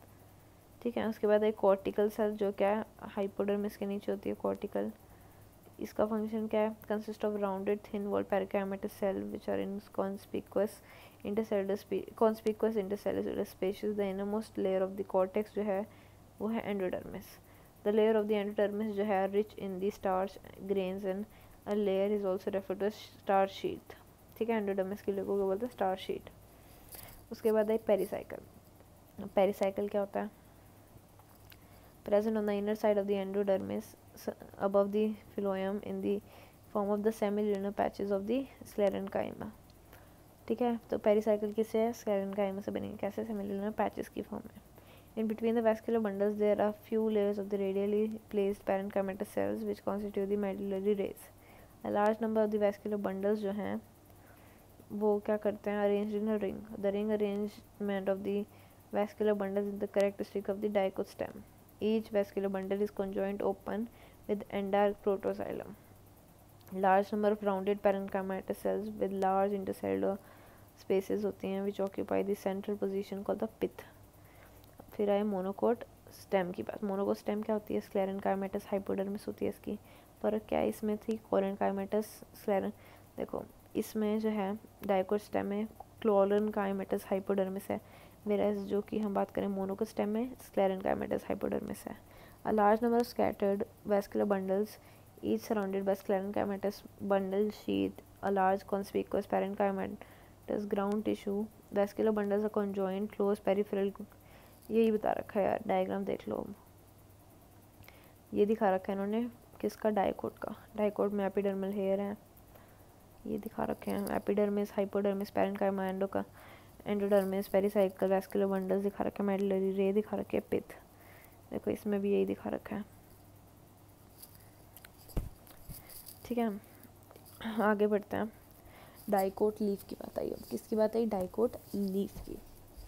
ठीक है, उसके बाद एक कॉर्टिकल सेल, जो क्या है हाइपोडर्मिस के नीचे होती है, कॉर्टिकल इसका फंक्शन क्या है, consist of rounded thin wall parenchymatous cell which are in conspicuous intercellular spaces. The innermost layer of the cortex जो है वो है endodermis. The layer of the endodermis जो है rich in the starch grains and a layer is also referred to starch sheath. ठीक है, endodermis के लिए को बोलते हैं स्टार्च शीट। उसके बाद है पेरिसाइकल। पेरिसाइकल क्या होता है, present on the inner side of the endodermis above the phloem in the form of the semilunar patches of the sclerenchyma। ठीक है, तो पेरिसाइकिल किससे है, स्क्लेरेंकाइमा से बनेंगे। कैसे, सेमिलुनर पैचेस की फॉर्म में। In between the vascular bundles there are few layers of the radially placed parenchymatous cells which constitute the medullary rays. A large number of the vascular bundles जो हैं वो क्या करते हैं, arranged in a ring. The ring arrangement of the vascular bundles is the characteristic of the dicot stem. Each vascular bundle is conjoined open with endar protoxylem. Large number of rounded parenchymatous cells with large intercellular spaces होती हैं which occupy the central position called the pith। फिर आए monocot stem की बात। Monocot stem क्या होती है, स्क्लेरेंकाइमेटस hypodermis होती है इसकी। फर्क क्या है इसमें थी, कोरेंकाइमेटस स्क्लेरन। देखो इसमें जो है डाइकोट स्टेम में क्लोरेंकाइमेटस हाइपोडर्मिस है, whereas जो कि हम बात करें मोनोकोट स्टेम में स्क्लेरेंकाइमेटस हाइपोडर्मिस है। A large number of scattered vascular bundles, each surrounded by sclerenchymatous bundle sheath, a large conspicuous parenchymatous ground tissue, vascular bundles are conjoined, close peripheral। यही बता रखा है यार, डायग्राम देख लो। ये दिखा रखा है इन्होंने किसका, डाइकोट का। डाइकोट में एपिडर्मल हेयर है, ये दिखा रखे हैं epidermis, hypodermis, parenchyma, endodermis, pericycle, vascular bundles दिखा रखे हैं, मेडुलरी रे दिखा रखे हैं, पिथ। देखो इसमें भी यही दिखा रखा है। ठीक है, आगे बढ़ते हैं। डाइकोट लीफ की बात आई। अब किसकी बात आई, डाइकोट लीफ की।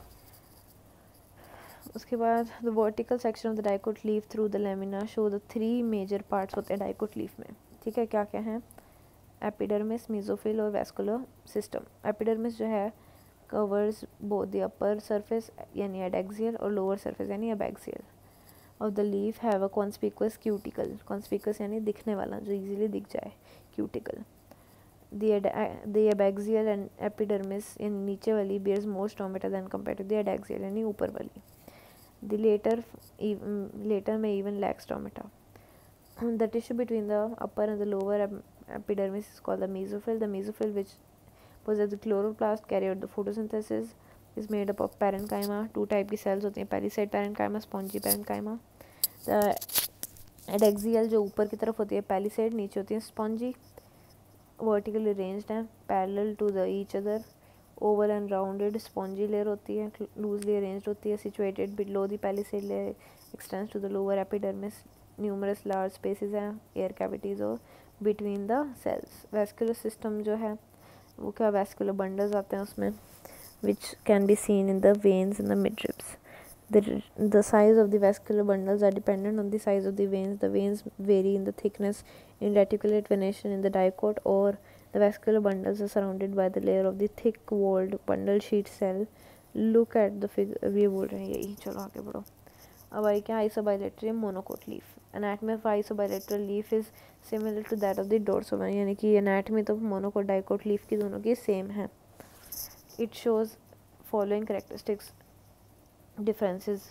उसके बाद the vertical section of the dicot leaf through the lamina show the 3 major parts होते हैं डाइकोट लीफ में। ठीक है, क्या क्या हैं, एपिडर्मिस, मेसोफिल और वैस्कुलर सिस्टम। एपिडर्मिस जो है covers both the upper surface यानी एडेक्सियल और लोअर सरफेस यानी abaxial of the leaf have a conspicuous cuticle. Conspicuous यानी दिखने वाला, जो इजीली दिख जाए, cuticle. The abaxial and epidermis यानी नीचे वाली bears more stomata than compare to the adaxial यानी ऊपर वाली। द लेटर में even lack stomata. The tissue between the upper and the lower epidermis is called the mesophil. The mesophil, which possess the chloroplast, carry out the photosynthesis, is made up of parenchyma। 2 type की cells होती हैं, palisade parenchyma, spongy parenchyma. The adaxial जो ऊपर की तरफ होती है पैलिसाइड, नीचे होती है स्पॉन्जी। वर्टिकली अरेंज्ड हैं, parallel to the each other. Oval and rounded spongy layer होती है, लूजली अरेंज्ड होती है, situated below the palisade layer, extends to the lower epidermis. Numerous large spaces हैं, एयर कैविटीज़ और between the cells. Vascular system जो है वो क्या, वैस्कुलर बंडल्स आते हैं उसमें which can be seen in the veins in the midribs. The size of the vascular bundles are dependent on the size of the veins. The veins vary in the thickness in reticulate venation in the dicot, or the vascular bundles are surrounded by the layer of the thick-walled bundle sheet cell. Look at the figure। ये बोल रहे हैं यही, चलो आगे बढ़ो। अब आई क्या, isobilateral monocot leaf. Anatomy of isobilateral leaf is similar to that of the dorsiventral, यानी कि एनाटमी तो मोनोकोट डाइकोट लीफ की दोनों की सेम है। It shows following characteristics differences.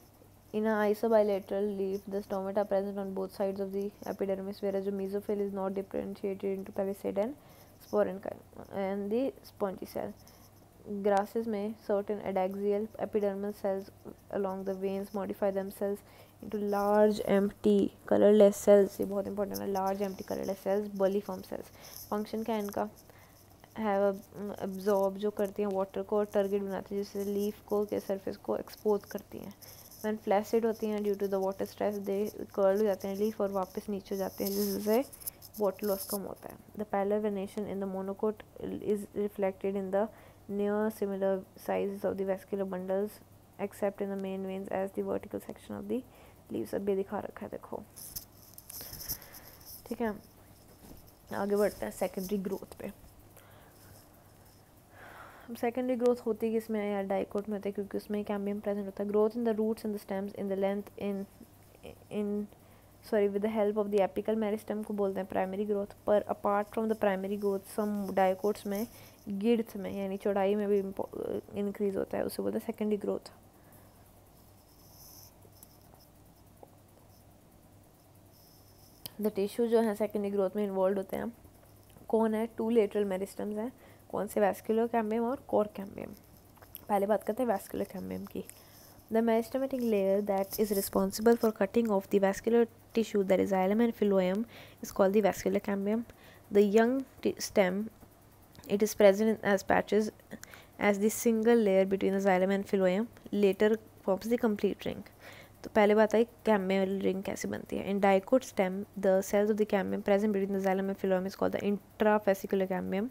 In an isobilateral leaf, the stomata are present on both sides of the epidermis, whereas the mesophil is not differentiated into palisade and sporenchyma and the spongy cell. Grasses में certain adaxial epidermal cells along the veins modify themselves into large empty colorless cells। ये बहुत important है, large empty colorless cells, bulliform cells। function क्या है इनका, have absorb जो करती हैं वाटर को और टर्गेट बनाती है, जिससे लीफ को के सरफेस को एक्सपोज करती हैं। व्हेन फ्लैसिड होती हैं due to the water stress they curl हो जाते हैं लीफ और वापस नीचे हो जाते हैं, जिससे वाटर लॉस कम होता है। The parallel venation in the monocot is reflected in the near similar size of the vascular bundles except in the main veins as the vertical section of the leaves. अब ये दिखा रखा है, देखो। ठीक है, आगे बढ़ते हैं सेकेंडरी ग्रोथ पे। सेकेंडरी ग्रोथ होती है किसमें यार, डाइकोट में होती है, क्योंकि उसमें कैम्बियम प्रेजेंट होता है। Growth in the roots and the stems in the length in sorry with the help of the apical meristem को बोलते हैं प्राइमरी ग्रोथ। पर apart from the primary growth some dicots में गिर्थ में यानी चौड़ाई में भी इंक्रीज होता है, उसे बोलते हैं सेकेंडरी ग्रोथ। द टिश्यू जो है सेकेंडरी ग्रोथ में इन्वॉल्व होते हैं कौन है, टू लेटरल मेरिस्टम्स हैं, कौन से, वैस्कुलर कैम्बियम और कोर कैम्बियम। पहले बात करते हैं वैस्कुलर कैम्बियम की। The meristematic layer that is responsible for cutting off the vascular tissue, that is xylem and phloem, is called the vascular cambium. The young stem, it is present as patches as the single layer between the xylem and phloem, later forms the complete ring. तो पहले बात आई cambial ring कैसे बनती है। In dicot stem the cells of the cambium present between the xylem and phloem is called the intrafascicular cambium.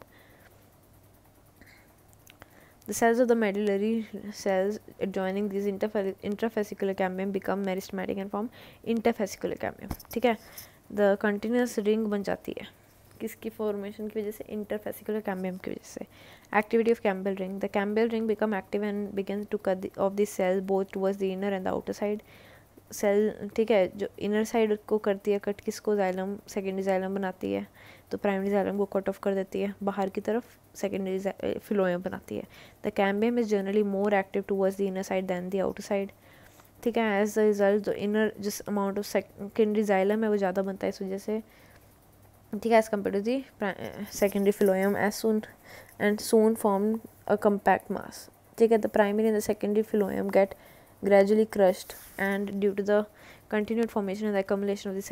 The cells of the medullary cells adjoining these intrafascicular cambium become meristematic and form interfascicular cambium. ठीक है, the continuous ring बन जाती है किसकी formation की वजह से, interfascicular cambium की वजह से। Activity of cambial ring, the cambial ring become active and begins to cut off the cell both towards the inner and the outer side. Cell ठीक है, जो इनर साइड को करती है कट, किसको, जाइलम, सेकेंडरी जाइलम बनाती है, तो प्राइमरी जाइलम को कट ऑफ कर देती है, बाहर की तरफ सेकेंडरी फिलोएम बनाती है। The cambium is generally more active towards the inner side than the outer side. ठीक है, एज द रिजल्ट जो इनर जिस अमाउंट ऑफ सेकेंडरी जाइलम है वो ज़्यादा बनता है इस वजह से। ठीक है, as compare to the secondary phloem as soon form a compact mass. ठीक है, the primary and the secondary phloem get gradually crushed, and due to the continued formation and the accumulation of the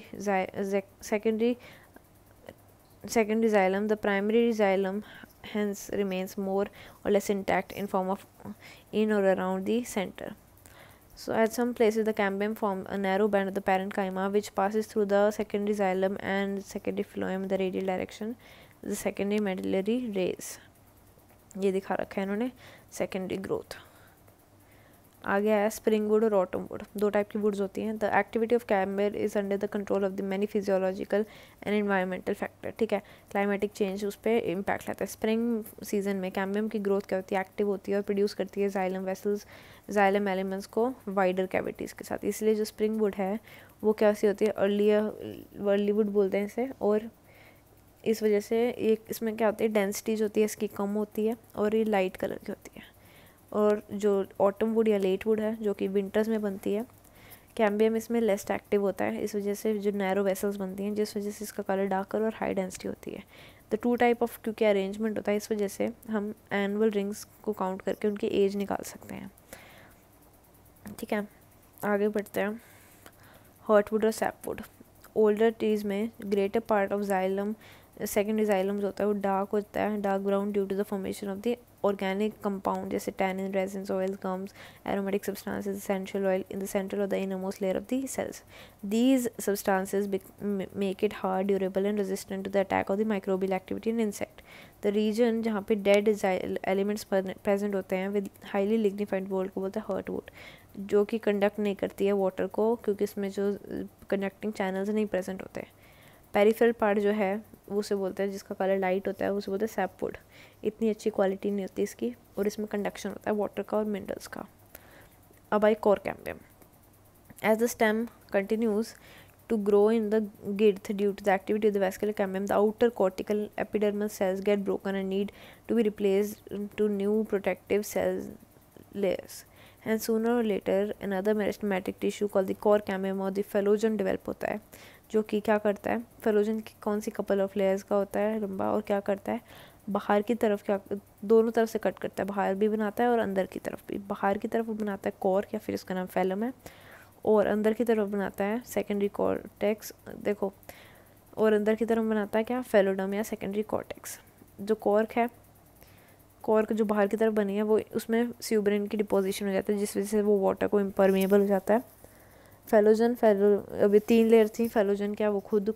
secondary xylem, the primary xylem hence remains more or less intact in form of in or around the center. So at some places the cambium form a narrow band of the parenchyma which passes through the secondary xylem and secondary phloem in the radial direction, the secondary medullary rays. ये दिखा रखा है इन्होंने secondary growth। आ गया है spring wood और autumn wood, दो टाइप की वुड्स होती हैं। The activity of cambium is under the control of the many physiological and environmental factor. ठीक है, क्लाइमेटिक चेंज उस पर इम्पैक्ट लाता है। स्प्रिंग सीजन में कैम्बियम की ग्रोथ क्या होती है, एक्टिव होती है और प्रोड्यूस करती है जाइलम वेसल्स, जाइलम एलिमेंट्स को वाइडर कैविटीज़ के साथ। इसलिए जो स्प्रिंग वुड है वो कैसी होती है, अर्ली वुड बोलते हैं इसे, और इस वजह से एक इसमें क्या होती है, डेंसिटी जो होती है इसकी कम होती है और ये लाइट कलर की होती है। और जो ऑटम वुड या लेट वुड है जो कि विंटर्स में बनती है, कैम्बियम इसमें लेस एक्टिव होता है, इस वजह से जो नैरो वेसल्स बनती हैं जिस वजह से इसका कलर डार्कर और हाई डेंसिटी होती है। द टू टाइप ऑफ क्योंकि अरेंजमेंट होता है इस वजह से हम एनुअल रिंग्स को काउंट करके उनकी एज निकाल सकते हैं। ठीक है, आगे बढ़ते हैं। हर्टवुड और सैपवुड, ओल्डर ट्रीज में greater part of xylem secondary xylem जो होता है वो डार्क होता है, dark brown due to the formation of the organic compound जैसे tannin, resins, oils, gums, aromatic substances, essential oil in the center of the innermost layer of the cells. These substances make it hard, durable and resistant to the attack of the microbial activity in insect. The region जहाँ पे dead elements present होते हैं with highly lignified wood को बोलते हैं hurtwood, जो कि conduct नहीं करती है वाटर को क्योंकि इसमें जो कंडक्टिंग चैनल्स नहीं प्रेजेंट होते। पेरिफेरल पार्ट जो है वो उसे बोलते हैं जिसका कलर लाइट होता है, उसे बोलते हैं सैपवुड। इतनी अच्छी क्वालिटी नहीं होती इसकी और इसमें कंडक्शन होता है वाटर का और मिनरल्स का। अब आई cork cambium, as the stem continues to grow in the girth due to the activity of the vascular cambium, the outer cortical epidermal cells get broken and need to be replaced to new protective cells layers, and sooner or later another meristematic tissue called the core cambium और the phellogen develop होता है, जो कि क्या करता है, phellogen की कौन सी कपल ऑफ लेयर्स का होता है लंबा, और क्या करता है बाहर की तरफ, क्या दोनों तरफ से कट करता है, बाहर भी बनाता है और अंदर की तरफ भी। बाहर की तरफ बनाता है कोर या फिर इसका नाम फैलम है, और अंदर की तरफ बनाता है सेकेंडरी कॉर्टेक्स, देखो, और अंदर की तरफ बनाता है क्या, फेलोडम या सेकेंडरी कॉर्टेक्स। जो कॉर्क है, कॉर्क जो बाहर की तरफ बनी है वो उसमें स्यूब्रिन की डिपोजिशन हो जाता है जिस वजह से वो वाटर को इम्परमेबल हो जाता है। फेलोजन अभी 3 लेयर थी, फेलोजन क्या वो खुद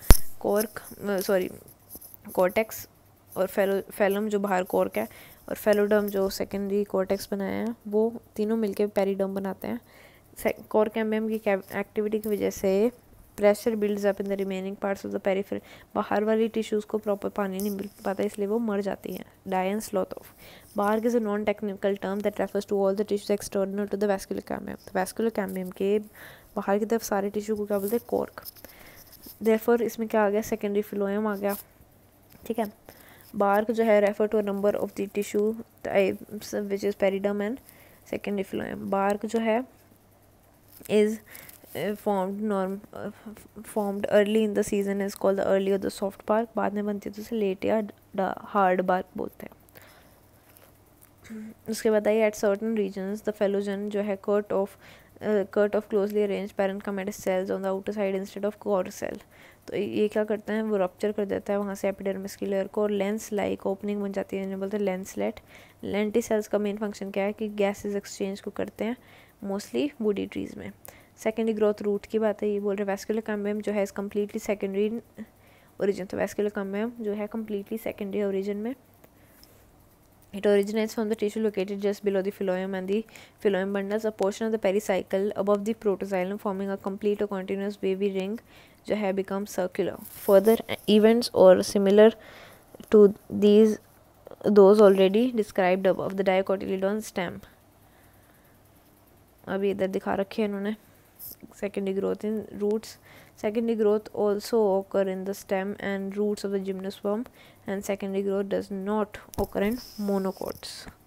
कॉर्टेक्स, और फैलम जो बाहर कॉर्क है, और फेलोडम जो सेकेंडरी कॉर्टेक्स बनाया है, वो तीनों मिलके पेरिडम बनाते हैं। कोर कैम्बियम की एक्टिविटी की वजह से pressure builds up in the remaining parts of the peripheral, बाहर वाली टिश्यूज़ को प्रॉपर पानी नहीं मिल पाता इसलिए वो मर जाती हैं, die and slough off. Bark is a non technical term that refers to all the tissues external to the vascular cambium. Vascular cambium के बाहर की तरफ सारे टिश्यू को क्या बोलते हैं, कॉर्क। देयरफॉर इसमें क्या आ गया, सेकेंडरी फिलोएम आ गया, ठीक है। बार्क जो है refer to a number of the tissue types which is periderm and secondary phloem. Bark जो है is formed early in the season is called the early or the soft bark, बाद में बनती है तो उसे लेट या हार्ड बार्क बोलते हैं। उसके बाद आइए at certain regions the phellogen जो है cut off closely arrange parenchymatous cells on the outer side instead of cork cell. तो ये क्या करता है, वो रप्चर कर देता है वहाँ से एपिडर्मिस की लेयर को और लेंस लाइक ओपनिंग बन जाती है, जिन्हें बोलते हैं लेंसलेट। लेंटी सेल्स का मेन फंक्शन क्या है कि गैसेज एक्सचेंज को करते हैं मोस्टली वुडी ट्रीज़ में। सेकेंडरी ग्रोथ रूट की बात है, ये बोल रहे वैस्कुलर कैम्बियम जो है इस कम्प्लीटली सेकेंडरी ओरिजिन, तो वैस्कुलर कैम्बियम जो है कम्प्लीटली सेकेंडरी ओरिजिन में। It originates from the tissue located just below the phloem and the phloem bundles, a portion of the pericycle above the protoxylem forming a complete or continuous wavy ring जो है becomes circular. Further events or similar to those already described above, the dicotyledon stem. अभी इधर दिखा रखे हैं इन्होंने secondary growth in roots. Secondary growth also occur in the stem and roots of the gymnosperm, and secondary growth does not occur in monocots.